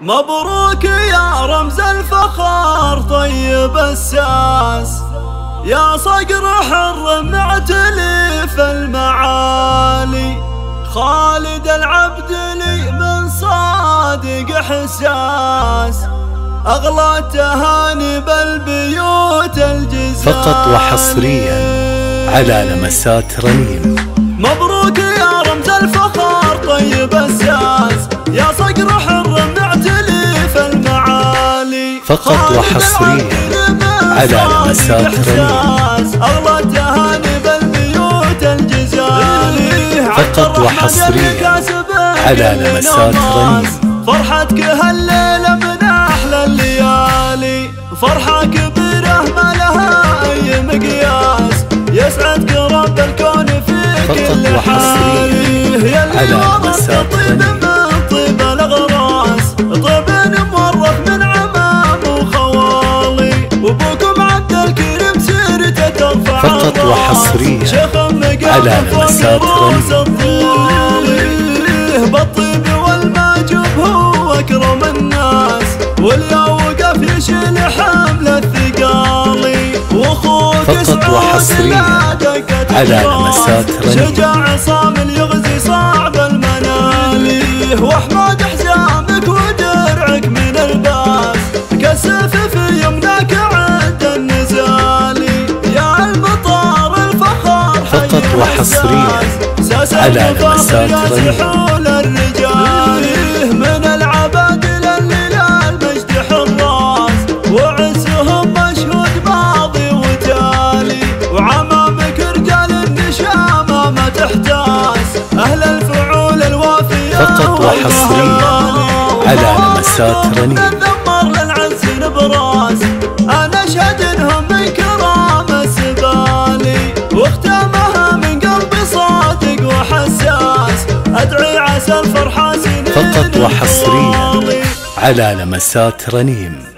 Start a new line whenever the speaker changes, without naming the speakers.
مبروك يا رمز الفخر طيب الساس، يا صقر حر معتلي في المعالي، خالد العبد لي من صادق حساس، أغلى التهاني بالبيوت الجزاز.
فقط وحصريا على لمسات رنين.
مبروك يا رمز الفخر طيب الساس، يا صقر حر معتلي في المعالي،
فقط وحصريا على لمسات رنين.
أغلى التهاني بالبيوت الجزالي،
فقط وحصريا على لمسات رنين.
فرحتك هالليلة من أحلى الليالي، فرحة كبيرة ما لها أي مقياس، يسعدك رب الكون في كل حال،
على لمسات رنين.
من طيب الأغراس، طيب مورث من عمام وخوالي، وابوكم عبد الكريم سيرته ترفع
فقط وحصريا على لمسات رنين.
بالطيب والماجوب هو أكرم الناس، واللي وقف يشيل حمل الثقالي، واخوك
فقط وحصريا على لمسات رنين.
شجاع صامل يغزي صعب المنالي، واحمد حزامك ودرعك من الباس، كالسيف في يمناك عند النزالي، يا المطار الفخر
فقط وحصريا على لمسات رنين.
الرجال من العبادل اللي للمجد حراس، وعزهم مشهود ماضي وتالي، وعمامك رجال النشامة ما تحتاس، أهل الفعول الوافية
فقط وحصريا على لمسات رنين.
نذمر للعز نبراس، أنا أشهد إنهم من كرام السبالي، واختامها من قلبي صادق وحساس، أدعي عسى الفرحة سنين.
فقط وحصريا على لمسات رنين.